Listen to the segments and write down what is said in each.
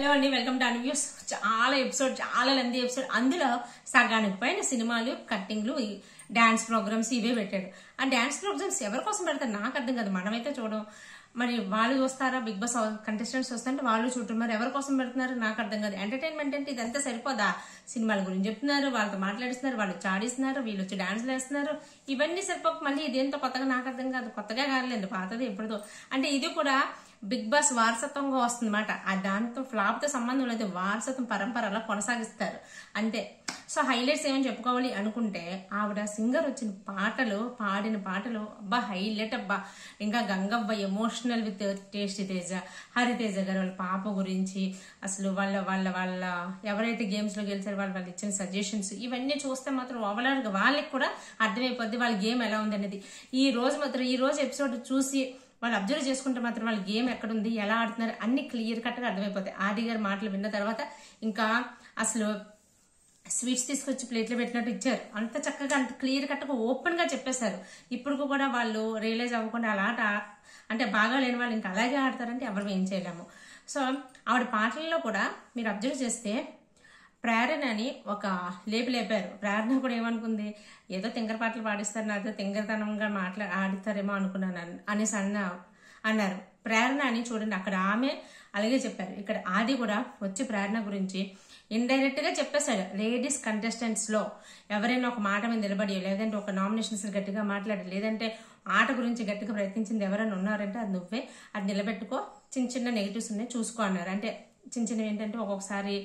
Hello అండి, welcome to అన్వ్యూస్. చాలా lengthy episode. అందులో సగానికి పైన సినిమాలు, కట్టింగ్లు, డాన్స్ ప్రోగ్రామ్స్ ఇవే పెట్టాడు. ఆ డాన్స్ ప్రోగ్రామ్స్ ఎవరి కోసం పెడతారు నాకు అర్థం కాదు. మనమైతే చూడం, మరి వాళ్ళు చూస్తారా? బిగ్ బాస్ కంటెస్టెంట్స్ వస్తుంటే వాళ్ళు చూడటం, మరి ఎవరి కోసం పెడుతున్నారు నాకు అర్థం కాదు. ఎంటర్టైన్మెంట్ అంటే ఇదంతా సరిపోదా? సినిమాల గురించి చెప్తున్నారు, వాళ్ళతో మాట్లాడిస్తున్నారు, వాళ్ళు చాడిస్తున్నారు, వీళ్ళు వచ్చి డాన్స్లు వేస్తున్నారు. ఇవన్నీ సరిపోక మళ్ళీ ఇదేంతో కొత్తగా నాకు అర్థం కాదు. కొత్తగా కాదులేదు, పాతది ఎప్పుడుదో. అంటే ఇది కూడా బిగ్ బాస్ వారసత్వంగా వస్తుంది అన్నమాట. దాంతో ఫ్లాప్ తో సంబంధం లేదు, వారసత్వం పరంపర అలా కొనసాగిస్తారు అంతే. సో హైలైట్స్ ఏమని చెప్పుకోవాలి అనుకుంటే, ఆవిడ సింగర్ వచ్చిన పాడిన పాటలు అబ్బా హైలైట్ అబ్బా. ఇంకా Gangavva emotional with tasty Teja, Hariteja గారు వాళ్ళ పాప గురించి, అసలు వాళ్ళ వాళ్ళ వాళ్ళ ఎవరైతే గేమ్స్ లో గెలిచారో వాళ్ళు ఇచ్చిన సజెషన్స్ ఇవన్నీ చూస్తే మాత్రం ఓవరాల్ గా వాళ్ళకి కూడా అర్థమైపోద్ది వాళ్ళ గేమ్ ఎలా ఉంది అనేది. ఈ రోజు ఎపిసోడ్ చూసి వాళ్ళు అబ్జర్వ్ చేసుకుంటే మాత్రం వాళ్ళ గేమ్ ఎక్కడుంది, ఎలా ఆడుతున్నారు అన్ని క్లియర్ కట్ గా అర్థమైపోతాయి. ఆది గారి మాటలు విన్న తర్వాత ఇంకా అసలు స్వీట్స్ తీసుకొచ్చి ప్లేట్లు పెట్టినట్టు ఇచ్చారు. అంత చక్కగా అంత క్లియర్ కట్ గా ఓపెన్ గా చెప్పేశారు. ఇప్పుడు కూడా వాళ్ళు రియలైజ్ అవ్వకుండా అలా అంటే బాగా లేని వాళ్ళు ఇంకా అలాగే ఆడతారంటే ఎవరు ఏం చేయలేము. సో ఆవిడ పాటల్లో కూడా మీరు అబ్జర్వ్ చేస్తే ప్రేరణ అని ఒక లేపారు. ప్రేరణ కూడా ఏమనుకుంది, ఏదో తింగర పాటలు పాడిస్తారు, నాతో తింగరతనంగా ఆడిస్తారేమో అనుకున్నాను అనేసి అన్నారు. ప్రేరణ అని చూడండి, అక్కడ ఆమె అలాగే చెప్పారు. ఇక్కడ ఆది కూడా వచ్చి ప్రేరణ గురించి ఇండైరెక్ట్ గా చెప్పేశాడు. లేడీస్ కంటెస్టెంట్స్ లో ఎవరైనా ఒక మాట మీద నిలబడి, లేదంటే ఒక నామినేషన్స్ గట్టిగా మాట్లాడి, లేదంటే ఆట గురించి గట్టిగా ప్రయత్నించింది ఎవరైనా ఉన్నారంటే అది నువ్వే, అది నిలబెట్టుకో, చిన్న నెగిటివ్స్ ఉన్నాయి చూసుకో అన్నారు. అంటే చిన్నవి ఏంటంటే ఒక్కొక్కసారి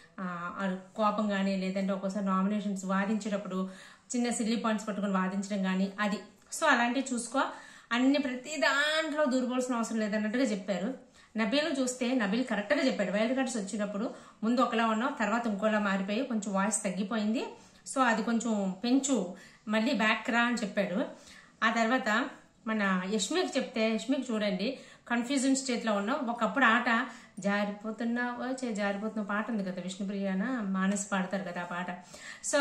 కోపం కానీ, లేదంటే ఒక్కోసారి నామినేషన్స్ వాదించేటప్పుడు చిన్న సిల్లీ పాయింట్స్ పట్టుకుని వాదించడం కానీ అది. సో అలాంటివి చూసుకో, అన్ని ప్రతి దాంట్లో దూరిపోవాల్సిన అవసరం లేదన్నట్టుగా చెప్పారు. నబీల్ చూస్తే నబీల్ కరెక్ట్ గా చెప్పాడు. వైల్డ్ కార్డ్స్ వచ్చినప్పుడు ముందు ఒకలా ఉన్నావు, తర్వాత ఇంకోలా మారిపోయి కొంచెం వాయిస్ తగ్గిపోయింది, సో అది కొంచెం పెంచు, మళ్ళీ బ్యాక్ రా అని చెప్పాడు. ఆ తర్వాత మన యష్మికి చెప్తే, యష్మికి చూడండి కన్ఫ్యూజన్ స్టేట్ లో ఉన్నావు. ఒకప్పుడు ఆట జారిపోతున్న పాట ఉంది కదా, విష్ణుప్రియాన మానస్ పాడతారు కదా ఆ పాట. సో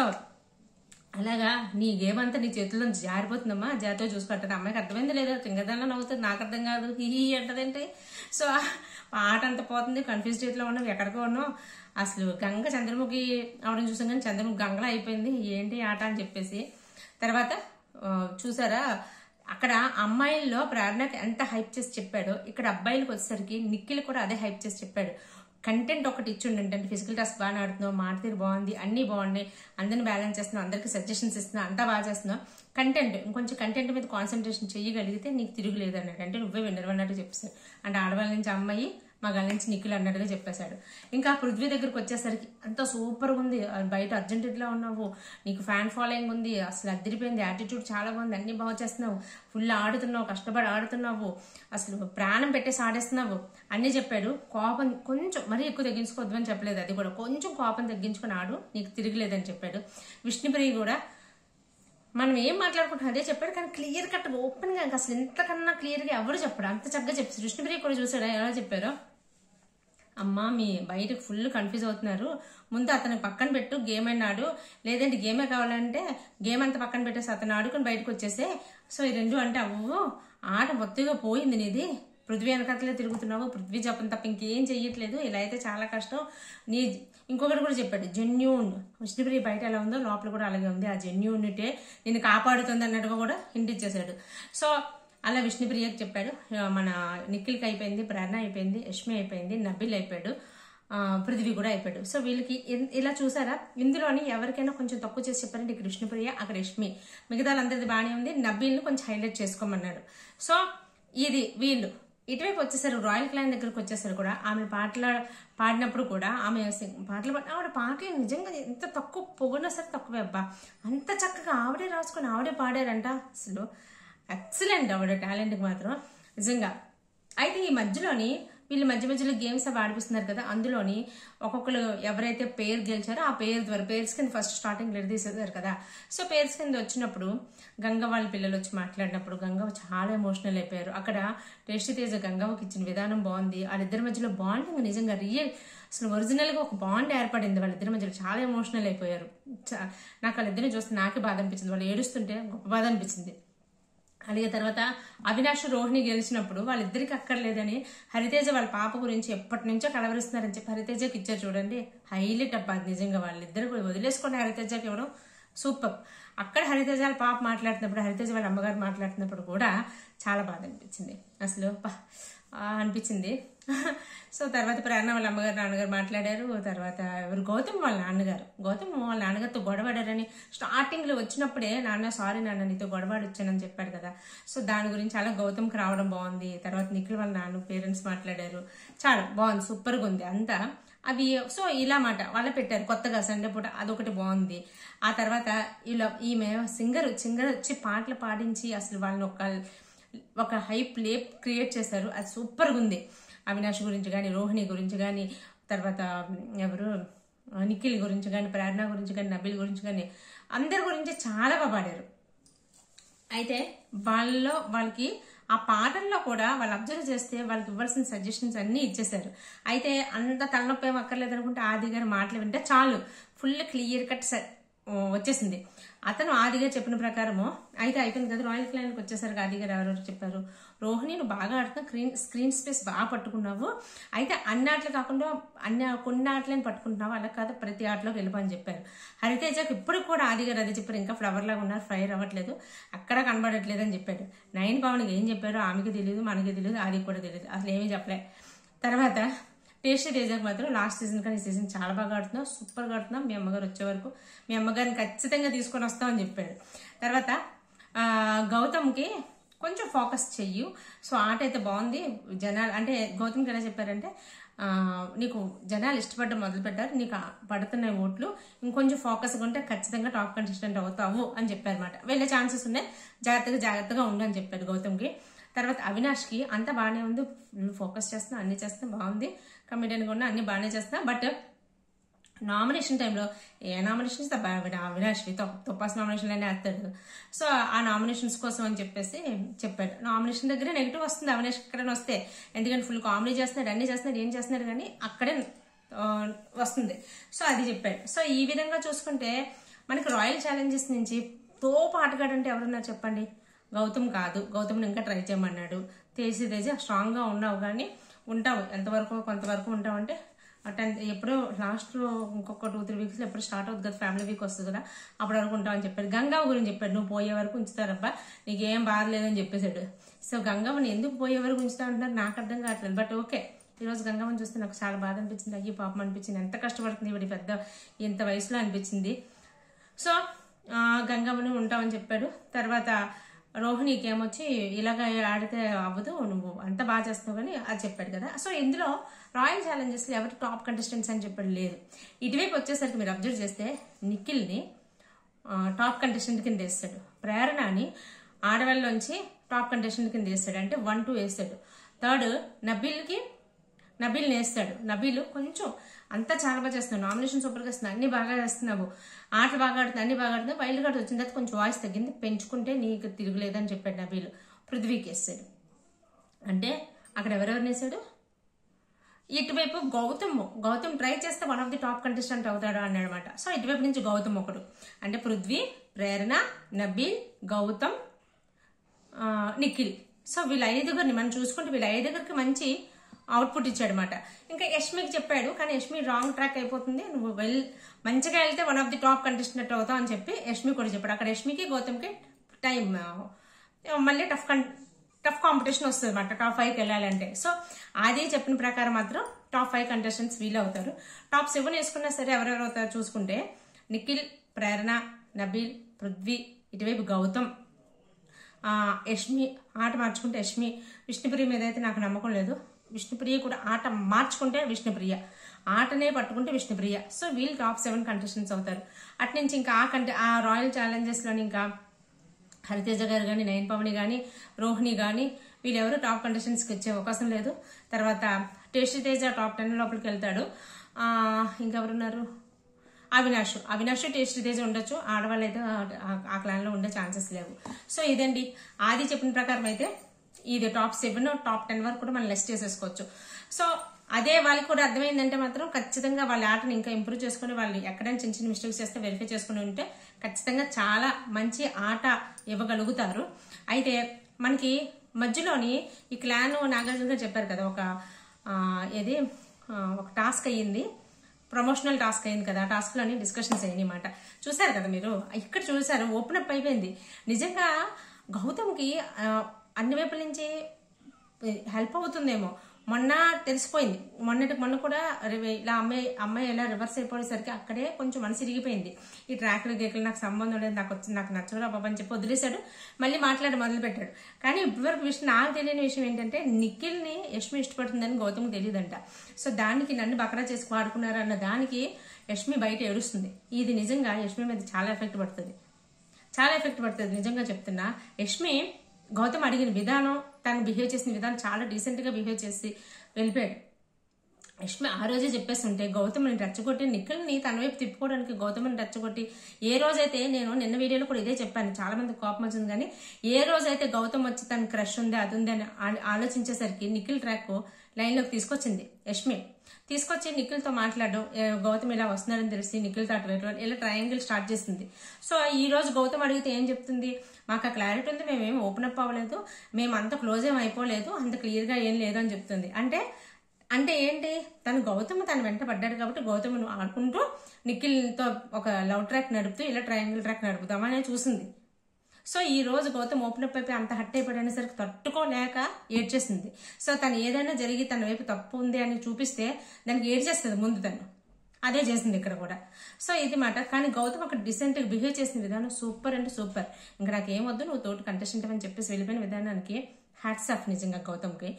అలాగా నీ గేమ్ అంతా నీ చేతుల్లో జారిపోతుందమ్మా, జాగ్రత్తగా చూసుకుంటుంది. అమ్మాయికి అర్థమైంది లేదా, తింగదానిలో నవ్వుతుంది, నాకు అర్థం కాదు, హీ అంటదేంటి. సో ఆట అంత పోతుంది, కన్ఫ్యూజ్ స్టేట్ లో ఉన్నావు, ఎక్కడికో ఉన్నావు. అసలు గంగ చంద్రముఖి అవడం చూసాం కానీ చంద్రముఖి గంగలో అయిపోయింది, ఏంటి ఆట అని చెప్పేసి. తర్వాత చూసారా అక్కడ అమ్మాయిల్లో ప్రేరణకి ఎంత హైప్ చేసి చెప్పాడో, ఇక్కడ అబ్బాయిలకు వచ్చేసరికి నిఖిల్ కూడా అదే హైప్ చేసి చెప్పాడు. కంటెంట్ ఒకటి ఇచ్చిండంటే ఫిజికల్ టాస్క్ బాగా ఆడుతున్నావు, మాటతీరు బాగుంది, అన్ని బాగున్నాయి, అందరిని బ్యాలెన్స్ చేస్తున్నావు, అందరికి సజెషన్స్ ఇస్తున్నావు, అంతా బాగా చేస్తున్నావు. కంటెంట్ ఇంకొంచెం కంటెంట్ మీద కాన్సన్ట్రేషన్ చేయగలిగితే నీకు తిరుగులేదు అన్నాడు. అంటే నువ్వే విన్నర్ అన్నట్టు చెప్పేశాడు. అంటే ఆడవాళ్ళ నుంచి అమ్మాయి, మగాళ్ళ నుంచి నిఖిల్ అన్నట్టుగా చెప్పేశాడు. ఇంకా పృథ్వీ దగ్గరకు వచ్చేసరికి అంత సూపర్గా ఉంది, బయట అర్జెంటీనా ఉన్నావు, నీకు ఫ్యాన్ ఫాలోయింగ్ ఉంది, అసలు అదిరిపోయింది, యాటిట్యూడ్ చాలా బాగుంది, అన్ని బాగా చేస్తున్నావు, ఫుల్ ఆడుతున్నావు, కష్టపడి ఆడుతున్నావు, అసలు ప్రాణం పెట్టేసి ఆడేస్తున్నావు అన్ని చెప్పాడు. కోపం కొంచెం మరీ ఎక్కువ తగ్గించుకోవద్దు అని చెప్పలేదు, అది కూడా కొంచెం కోపం తగ్గించుకుని ఆడు, నీకు తిరగలేదని చెప్పాడు. విష్ణుప్రియ కూడా మనం ఏం మాట్లాడుకుంటాం అదే చెప్పాడు, కానీ క్లియర్ కట్ ఓపెన్ గా అసలు ఇంతకన్నా క్లియర్ గా ఎవరు చెప్పాడు, అంత చక్కగా చెప్పారు. విష్ణుప్రియ కూడా చూసాడా ఎలా చెప్పారో. అమ్మా మీ బయటకు ఫుల్ కన్ఫ్యూజ్ అవుతున్నారు, ముందు అతను పక్కన పెట్టు, గేమ్ అయినాడు, లేదంటే గేమే కావాలంటే గేమ్ అంతా పక్కన పెట్టేసి అతను ఆడుకుని బయటకు వచ్చేసే. సో ఈ రెండు అంటే అవ్వు ఆట మొత్తంగా పోయింది నీది, పృథ్వీ వెనకట్లే తిరుగుతున్నావు, పృథ్వీ చెప్పని తప్ప ఇంకేం చెయ్యట్లేదు, ఇలా అయితే చాలా కష్టం. ఇంకొకటి కూడా చెప్పాడు, జెన్యూన్ విష్ణుప్రియ బయట ఎలా ఉందో లోపల కూడా అలాగే ఉంది, ఆ జెన్యూనిటే నిన్ను కాపాడుతుంది అన్నట్టుగా కూడా హింట్ ఇచ్చేసాడు. సో అలా విష్ణుప్రియకి చెప్పాడు. మన నిఖిల్కి అయిపోయింది, ప్రేరణ అయిపోయింది, యష్మి అయిపోయింది, నబీల్ అయిపోయాడు, పృథ్వీ కూడా అయిపోయాడు. సో వీళ్ళకి ఇలా చూసారా, ఇందులోని ఎవరికైనా కొంచెం తక్కువ చేసి చెప్పారంటే ఇక్కడ విష్ణుప్రియ, అక్కడ యష్మి, మిగతా అందరిది బాగానే ఉంది, నబీల్ని కొంచెం హైలైట్ చేసుకోమన్నాడు. సో ఇది వీళ్ళు ఇటువైపు వచ్చేసారు, రాయల్ క్లైన్ దగ్గరకు వచ్చేసారు కూడా. ఆమె పాడినప్పుడు కూడా ఆమె ఆవిడ పాటలు నిజంగా ఎంత తక్కువ పొగిడినా సరే తక్కువే అబ్బా, అంత చక్కగా ఆవిడే రాసుకొని ఆవిడే పాడారంట. అసలు ఎక్సలెంట్ ఆవిడ టాలెంట్కి మాత్రం నిజంగా. అయితే ఈ మధ్యలోని వీళ్ళు మధ్యలో గేమ్స్ అవి ఆడిపిస్తున్నారు కదా, అందులోని ఒక్కొక్కరు ఎవరైతే పేరు గెలిచారో ఆ పేరు ద్వారా పేర్స్ కింద ఫస్ట్ స్టార్టింగ్ తీసేసారు కదా. సో పేర్స్ కింద వచ్చినప్పుడు గంగ వాళ్ళ పిల్లలు వచ్చి మాట్లాడినప్పుడు గంగ చాలా ఎమోషనల్ అయిపోయారు. అక్కడ టేస్టీ తేజ గంగవ్వకి ఇచ్చిన విధానం బాగుంది, వాళ్ళిద్దరి మధ్యలో బాండింగ్ నిజంగా రియల్, అసలు ఒరిజినల్ గా ఒక బాండ్ ఏర్పడింది వాళ్ళిద్దరి మధ్యలో, చాలా ఎమోషనల్ అయిపోయారు. నాకు వాళ్ళిద్దరిని చూస్తే నాకే బాధ అనిపించింది, వాళ్ళు ఏడుస్తుంటే గొప్ప బాధ అనిపించింది. అలాగే తర్వాత అవినాష్ రోహిణి గెలిచినప్పుడు వాళ్ళిద్దరికి అక్కర్లేదని హరితేజ వాళ్ళ పాప గురించి ఎప్పటి నుంచో కలవరిస్తున్నారని చెప్పి హరితేజకి ఇచ్చారు చూడండి. హైలైట్ అబ్బా నిజంగా. వాళ్ళిద్దరు వదిలేసుకుని హరితేజకి ఇవ్వడం సూపర్. అక్కడ హరితేజ వాళ్ళ పాప మాట్లాడుతున్నప్పుడు, హరితేజ వాళ్ళ అమ్మగారు మాట్లాడుతున్నప్పుడు కూడా చాలా బాధ అనిపించింది అసలు అనిపించింది. సో తర్వాత ప్రేరణ వాళ్ళ అమ్మగారు నాన్నగారు మాట్లాడారు. తర్వాత ఎవరు గౌతమ్ వాళ్ళ నాన్నగారితో గొడవడారని స్టార్టింగ్ లో వచ్చినప్పుడే నాన్న సారీ నాన్న నీతో గొడవాడు వచ్చానని చెప్పాడు కదా. సో దాని గురించి అలా గౌతమ్కి రావడం బాగుంది. తర్వాత నిఖిల్ వాళ్ళ నాన్న పేరెంట్స్ మాట్లాడారు, చాలా బాగుంది, సూపర్గా ఉంది అంతా అవి. సో ఇలా మాట వాళ్ళ పెట్టారు కొత్తగా సండే పూట, అదొకటి బాగుంది. ఆ తర్వాత ఇలా ఈమె సింగర్ వచ్చి పాటలు పాడించి అసలు వాళ్ళని ఒక హైప్ లేప్ క్రియేట్ చేశారు. అది సూపర్గా ఉంది. అవినాష్ గురించి కానీ, రోహిణి గురించి కానీ, తర్వాత ఎవరు నిఖిల్ గురించి కానీ, ప్రేరణ గురించి కానీ, నబీల్ గురించి కానీ, అందరి గురించి చాలా బాగా పాడారు. అయితే వాళ్ళకి ఆ పాటల్లో కూడా వాళ్ళు అబ్జర్వ్ చేస్తే వాళ్ళకి ఇవ్వాల్సిన సజెషన్స్ అన్ని ఇచ్చేసారు. అయితే అంత తలనొప్పి ఏం అక్కర్లేదు అనుకుంటే ఆది గారి మాటలు వింటే చాలు, ఫుల్ క్లియర్ కట్ వచ్చేసింది. అతను ఆది గారు చెప్పిన ప్రకారము అయితే అయిపోయింది కదా. రాయల్ క్లైన్కి వచ్చేసరికి ఆది గారు ఎవరెవరు చెప్పారు, రోహిణి నువ్వు బాగా ఆడుతున్నావు, స్క్రీన్ స్పేస్ బాగా పట్టుకున్నావు, అయితే అన్ని ఆటలు కాకుండా కొన్ని ఆటలను పట్టుకుంటున్నావు, అలా కాదు ప్రతి ఆటలోకి వెళ్ళిపోని చెప్పారు. హరితేజకి ఇప్పుడు కూడా ఆది గారు అదే చెప్పారు, ఇంకా ఫ్లవర్ లాగా ఉన్నారు, ఫైర్ అవ్వట్లేదు, అక్కడ కనబడట్లేదు అని చెప్పాడు. నయన్ పవన్కి ఏం చెప్పారో ఆమెకి తెలియదు, మనకి తెలియదు, ఆదికి కూడా తెలియదు, అసలు ఏమీ చెప్పలే. తర్వాత టేస్టీ తేజకు మాత్రం లాస్ట్ సీజన్ కానీ ఈ సీజన్ చాలా బాగా ఆడుతున్నావు, సూపర్గా ఆడుతున్నావు, మీ అమ్మగారు వచ్చే వరకు మీ అమ్మగారిని ఖచ్చితంగా తీసుకొని వస్తామని చెప్పాడు. తర్వాత గౌతమ్కి కొంచెం ఫోకస్ చెయ్యు, సో ఆట అయితే బాగుంది. జనాలు అంటే గౌతమ్కి ఎలా చెప్పారంటే నీకు జనాలు ఇష్టపడడం మొదలు పెట్టారు, నీకు పడుతున్న ఓట్లు ఇంకొంచెం ఫోకస్గా ఉంటే ఖచ్చితంగా టాప్ కంటెస్టెంట్ అవుతావు అని చెప్పారన్నమాట. వెళ్ళే ఛాన్సెస్ ఉన్నాయి, జాగ్రత్తగా ఉండు అని చెప్పారు గౌతమ్కి. తర్వాత అవినాష్కి అంతా బాగానే ఉంది, ఫోకస్ చేస్తున్నా, అన్ని చేస్తున్నా, బాగుంది, కమిడియన్గా ఉన్నా, అన్ని బాగానే చేస్తున్నా. బట్ నామినేషన్ టైంలో ఏ నామినేషన్స్ అవినాష్ తొప్పాస్ నామినేషన్లోనే వేస్తాడు. సో ఆ నామినేషన్స్ కోసం అని చెప్పేసి చెప్పాడు. నామినేషన్ దగ్గర నెగిటివ్ వస్తుంది అవినాష్ ఎక్కడైనా వస్తే, ఎందుకంటే ఫుల్ కామెడీ చేస్తున్నాడు, అన్ని చేస్తున్నాడు, ఏం చేస్తున్నాడు కానీ అక్కడే వస్తుంది. సో అది చెప్పాడు. సో ఈ విధంగా చూసుకుంటే మనకి రాయల్ ఛాలెంజెస్ నుంచి తోపు ఆటగాడంటే ఎవరన్నా చెప్పండి, గౌతమ్ కాదు. గౌతమ్ని ఇంకా ట్రై చేయమన్నాడు. తేజ స్ట్రాంగ్గా ఉన్నావు కానీ ఉంటావు, ఎంతవరకు కొంతవరకు ఉంటావు అంటే 10 ఎప్పుడో లాస్ట్లో ఇంకొక 2-3 వీక్స్లో ఎప్పుడు స్టార్ట్ అవుతుంది కదా, ఫ్యామిలీ వీక్ వస్తుంది కదా, అప్పటి వరకు ఉంటావని చెప్పాడు. గంగావ గురించి చెప్పాడు, నువ్వు పోయే వరకు ఉంచుతారబ్బా, నీకేం బాగలేదని చెప్పేశాడు. సో గంగవ్వని ఎందుకు పోయే వరకు ఉంచుతా అంటున్నారు నాకు అర్థం కావట్లేదు. బట్ ఓకే, ఈరోజు గంగవ్వని చూస్తే నాకు చాలా బాధ అనిపించింది, అయ్యి పాపం అనిపించింది, ఎంత కష్టపడుతుంది ఇవి పెద్ద ఇంత వయసులో అనిపించింది. సో గంగవ్వని ఉంటామని చెప్పాడు. తర్వాత రోహిణికి ఏమొచ్చి ఇలాగ ఆడితే అవ్వదు, నువ్వు అంత బాగా చేస్తావు కానీ అది చెప్పాడు కదా. సో ఇందులో రాయల్ ఛాలెంజెస్లో ఎవరు టాప్ కంటెస్టెంట్స్ అని చెప్పాడు లేదు. ఇటువైపు వచ్చేసరికి మీరు అబ్జర్వ్ చేస్తే నిఖిల్ని టాప్ కంటెస్టెంట్ కింద వేస్తాడు, ప్రేరణని ఆడవాళ్ళలోంచి టాప్ కంటెస్టెంట్ కింద వేస్తాడు, అంటే 1-2 వేస్తాడు. థర్డ్ నబీల్ని వేస్తాడు. నబీల్ కొంచెం అంతా చాలా బాగా చేస్తున్నావు, నామినేషన్ సూపర్గా వస్తున్నావు, అన్ని బాగా చేస్తున్నావు, ఆటలు బాగా ఆడుతున్నావు, అన్ని బాగా ఆడుతున్నావు, వైల్డ్ కార్డ్ వచ్చిన తర్వాత కొంచెం వాయిస్ తగ్గింది, పెంచుకుంటే నీకు తిరుగులేదని చెప్పాడు నబీల్. పృథ్వీకి వేస్తాడు. అంటే అక్కడ ఎవరెవరిని వేసాడు, ఇటువైపు గౌతమ్ ట్రై చేస్తే one of the top contestant అవుతాడు అన్నాడనమాట. సో ఇటువైపు నుంచి గౌతమ్ ఒకడు, అంటే పృథ్వీ, ప్రేరణ, నబీల్, గౌతమ్, నిఖిల్. సో వీళ్ళ 5గురిని మనం చూసుకుంటే వీళ్ళ 5గురికి మంచి అవుట్పుట్ ఇచ్చాడనమాట. ఇంకా యష్మికి చెప్పాడు, కానీ యష్మి రాంగ్ ట్రాక్ అయిపోతుంది, నువ్వు మంచిగా వెళ్తే one of the top contestant అవుతావు అని చెప్పి యష్మి కూడా చెప్పాడు. అక్కడ యష్మికి గౌతమ్కి టైం మళ్ళీ టఫ్ కాంపిటీషన్ వస్తుంది అనమాట టాప్ 5కి వెళ్ళాలంటే. సో అదే చెప్పిన ప్రకారం మాత్రం టాప్ 5 కంటెస్టెంట్స్ వీల్ అవుతారు. టాప్ 7 వేసుకున్నా సరే ఎవరెవరు అవుతారు చూసుకుంటే నిఖిల్, ప్రేరణ, నబీల్, పృథ్వీ, ఇటువైపు గౌతమ్, యష్మి. ఆట మార్చుకుంటే యష్మి. విష్ణుప్రియ మీద అయితే నాకు నమ్మకం లేదు. విష్ణుప్రియ కూడా ఆట మార్చుకుంటే విష్ణుప్రియ, ఆటనే పట్టుకుంటే విష్ణుప్రియ. సో వీళ్ళు టాప్ 7 కంటెస్టెంట్స్ అవుతారు. అట్నుంచి ఇంకా ఆ రాయల్ ఛాలెంజెస్లోని ఇంకా హరితేజ గారు కానీ, నయన్ పవని కానీ, రోహిణి కానీ వీళ్ళెవరు టాప్ కంటెస్టెంట్స్కి వచ్చే అవకాశం లేదు. తర్వాత టేస్టీ తేజ టాప్ 10 లోపలికి వెళ్తాడు. ఇంకెవరున్నారు, అవినాష్ టేస్టీ తేజ ఉండొచ్చు, ఆడవాళ్ళు అయితే ఆ క్లాన్లో ఉండే ఛాన్సెస్ లేవు. సో ఇదండి ఆది చెప్పిన ప్రకారం అయితే ఇది టాప్ 7 టాప్ 10 వరకు కూడా మనం లిస్ట్ చేసేసుకోవచ్చు. సో అదే వాళ్ళకి కూడా అర్థమైందంటే మాత్రం ఖచ్చితంగా వాళ్ళ ఆటను ఇంకా ఇంప్రూవ్ చేసుకుని వాళ్ళు ఎక్కడైనా చిన్న చిన్న మిస్టేక్స్ చేస్తే వెరిఫై చేసుకుని ఉంటే ఖచ్చితంగా చాలా మంచి ఆట ఇవ్వగలుగుతారు. అయితే మనకి మధ్యలోని ఈ క్లాన్ నాగార్జున గారు చెప్పారు కదా, ఒక టాస్క్ అయ్యింది, ప్రమోషనల్ టాస్క్ అయింది కదా, ఆ టాస్క్ లోని డిస్కషన్స్ అయ్యాయి అన్నమాట. చూసారు కదా మీరు, ఇక్కడ చూసారు ఓపెన్ అప్ అయిపోయింది. నిజంగా గౌతమ్కి అన్ని వైపుల నుంచి హెల్ప్ అవుతుందేమో. మొన్న తెలిసిపోయింది, మొన్న కూడా ఇలా అమ్మాయి ఎలా రివర్స్ అయిపోయేసరికి అక్కడే కొంచెం మనసు ఇరిగిపోయింది. ఈ ట్రాక్లు గేకులు నాకు సంబంధం లేదు, నాకు నచ్చరా బాబా అని చెప్పి వదిలేశాడు. మళ్ళీ మొదలు పెట్టాడు. కానీ ఇప్పటివరకు విషయం నాకు తెలియని విషయం ఏంటంటే నిఖిల్ని యష్మి ఇష్టపడుతుందని గౌతమ్కి తెలియదంట. సో దానికి నన్ను బకరా చేసి వాడుకున్నారు అన్న దానికి యష్మి బయట ఏడుస్తుంది. ఇది నిజంగా యష్మి మీద చాలా ఎఫెక్ట్ పడుతుంది. నిజంగా చెప్తున్నా. యష్మి గౌతమ్ అడిగిన విధానం, తను బిహేవ్ చేసిన విధానం చాలా డీసెంట్ గా బిహేవ్ చేసి వెళ్ళిపోయాడు. యష్మి ఆ రోజే చెప్పేస్తుంటే గౌతమ్ని రెచ్చగొట్టి నిఖిల్ని తన వైపు తిప్పుకోవడానికి గౌతమ్ని రెచ్చగొట్టి, ఏ రోజైతే నేను నిన్న వీడియోలో కూడా ఇదే చెప్పాను, చాలా మంది కోపం వచ్చింది. కానీ ఏ రోజైతే గౌతమ్ వచ్చి తన క్రష్ ఉంది అది ఉంది అని ఆలోచించేసరికి నిఖిల్ ట్రాక్ లైన్ లోకి తీసుకొచ్చింది యష్మి. తీసుకొచ్చి నిఖిల్తో మాట్లాడడం, గౌతమ్ ఇలా వస్తున్నారని తెలిసి నిఖిల్తో అటు వెళ్ళడం, ఇలా ట్రయాంగిల్ స్టార్ట్ చేసింది. సో ఈ రోజు గౌతమ్ అడిగితే ఏం చెప్తుంది, మాకు ఆ క్లారిటీ ఉంది, మేమేం ఓపెన్ అప్ అవ్వలేదు, మేము అంత క్లోజ్ ఏం అయిపోలేదు, అంత క్లియర్ గా ఏం లేదు అని చెప్తుంది. అంటే ఏంటి, గౌతమ్ తను వెంట పడ్డాడు కాబట్టి గౌతమ్ ఆడుకుంటూ నిఖిల్తో ఒక లవ్ ట్రాక్ నడుపుతూ ఇలా ట్రయాంగిల్ ట్రాక్ నడుపుతామని చూసింది. సో ఈ రోజు గౌతమ్ ఓపెన్ అప్ అయిపోయి అంత హట్ అయిపోయినసరికి తట్టుకోలేక ఏడ్చేసింది. సో తను ఏదైనా జరిగి తన వైపు తప్పు ఉంది అని చూపిస్తే దానికి ఏడ్చేస్తుంది ముందు. తను అదే చేసింది ఇక్కడ కూడా. సో ఇది మాట. కానీ గౌతమ్ అక్కడ డిసెంట్ గా బిహేవ్ చేసిన విధానం సూపర్ అంటే సూపర్. ఇంకా నాకేం వద్దు, నువ్వు తోటి కంటెస్టెంట్ అని చెప్పేసి వెళ్ళిపోయిన విధానానికి హ్యాట్స్ ఆఫ్ నిజంగా గౌతమ్కి.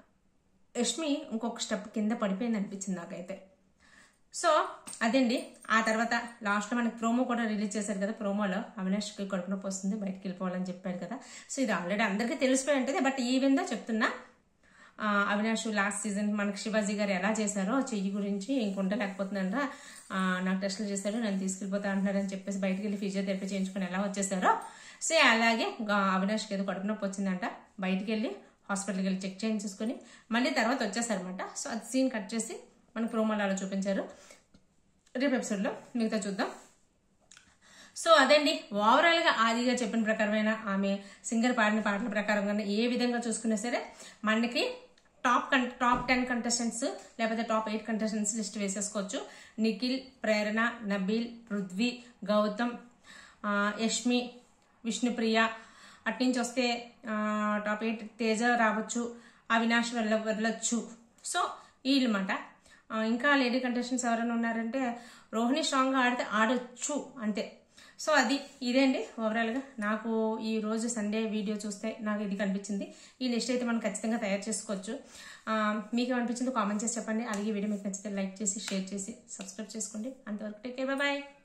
యష్మి ఇంకొక స్టెప్ కింద పడిపోయింది అనిపించింది నాకైతే. సో అదండి. ఆ తర్వాత లాస్ట్ లో మనకి ప్రోమో కూడా రిలీజ్ చేశారు కదా. ప్రోమోలో అవినాష్కి కడుపు నొప్పి వస్తుంది, బయటకు వెళ్ళిపోవాలని చెప్పారు కదా. సో ఇది ఆల్రెడీ అందరికీ తెలిసిపోయి ఉంటుంది. బట్ ఈవెందో చెప్తున్నా, అవినాష్ లాస్ట్ సీజన్ మనకి శివాజీ గారు ఎలా చేశారో చెయ్యి గురించి ఇంకుండలేకపోతుందంట, నాకు టెస్టులు చేశారు, నన్ను తీసుకెళ్ళిపోతా అంటున్నారని చెప్పేసి బయటకు వెళ్ళి ఫిజియోథెరపీ చేయించుకుని ఎలా వచ్చేసారో, సో అలాగే అవినాష్కి ఏదో కడుపు నొప్పి వచ్చిందంట, బయటికి వెళ్ళి హాస్పిటల్కి వెళ్ళి చెక్ చేయించుకుని మళ్ళీ తర్వాత వచ్చేసారనమాట. సో అది సీన్ కట్ చేసి మన ప్రోమోలో అలా చూపించారు. రేపు ఎపిసోడ్లో మిగతా చూద్దాం. సో అదండి, ఓవరాల్ గా ఆదిగా చెప్పిన ప్రకారమైన ఆమె సింగర్ పాడిన పాటల ప్రకారంగా ఏ విధంగా చూసుకున్నా సరే మనకి టాప్ 10 కంటెస్టెంట్స్ లేకపోతే టాప్ 8 కంటెస్టెంట్స్ లిస్ట్ వేసేసుకోవచ్చు. నిఖిల్, ప్రేరణ, నబీల్, పృథ్వీ, గౌతమ్, యష్మి, విష్ణుప్రియ, అట్నుంచి వస్తే టాప్ 8 తేజ రావచ్చు, అవినాష్ వెళ్ళొచ్చు. సో వీళ్ళమాట. ఇంకా లేడీ కంటెస్టెంట్స్ ఎవరైనా ఉన్నారంటే రోహిణి స్ట్రాంగ్ గా ఆడితే ఆడొచ్చు అంతే. సో ఇదేండి ఓవరాల్ గా నాకు ఈ రోజు సండే వీడియో చూస్తే నాకు ఇది కనిపించింది. ఈ లిస్ట్ అయితే మనం ఖచ్చితంగా తయారు చేసుకోవచ్చు. మీకు ఏమనిపించిందో కామెంట్ చేసి చెప్పండి. అలాగే వీడియో మీకు నచ్చితే లైక్ చేసి షేర్ చేసి సబ్స్క్రైబ్ చేసుకోండి. అంతవరకు టేక్ కేర్, బై బాయ్.